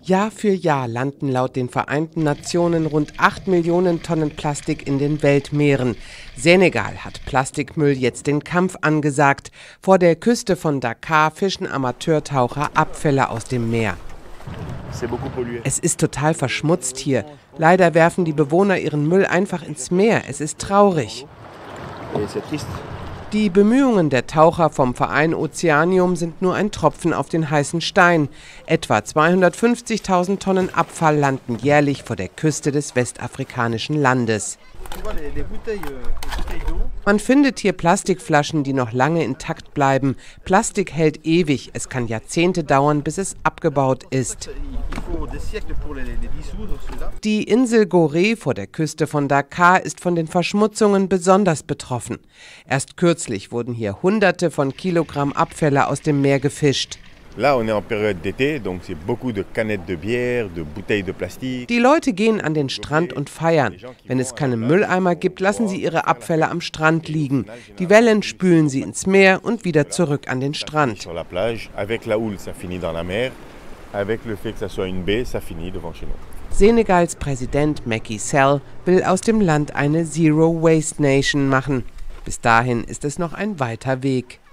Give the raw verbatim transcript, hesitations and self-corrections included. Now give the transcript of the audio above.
Jahr für Jahr landen laut den Vereinten Nationen rund acht Millionen Tonnen Plastik in den Weltmeeren. Senegal hat Plastikmüll jetzt den Kampf angesagt. Vor der Küste von Dakar fischen Amateurtaucher Abfälle aus dem Meer. Es ist total verschmutzt hier. Leider werfen die Bewohner ihren Müll einfach ins Meer. Es ist traurig. Die Bemühungen der Taucher vom Verein Ozeanium sind nur ein Tropfen auf den heißen Stein. Etwa zweihundertfünfzigtausend Tonnen Abfall landen jährlich vor der Küste des westafrikanischen Landes. Man findet hier Plastikflaschen, die noch lange intakt bleiben. Plastik hält ewig, es kann Jahrzehnte dauern, bis es abgebaut ist. Die Insel Gorée vor der Küste von Dakar ist von den Verschmutzungen besonders betroffen. Erst kürzlich wurden hier Hunderte von Kilogramm Abfälle aus dem Meer gefischt. Die Leute gehen an den Strand und feiern. Wenn es keine Mülleimer gibt, lassen sie ihre Abfälle am Strand liegen. Die Wellen spülen sie ins Meer und wieder zurück an den Strand. Senegals Präsident Macky Sall will aus dem Land eine Zero Waste Nation machen. Bis dahin ist es noch ein weiter Weg.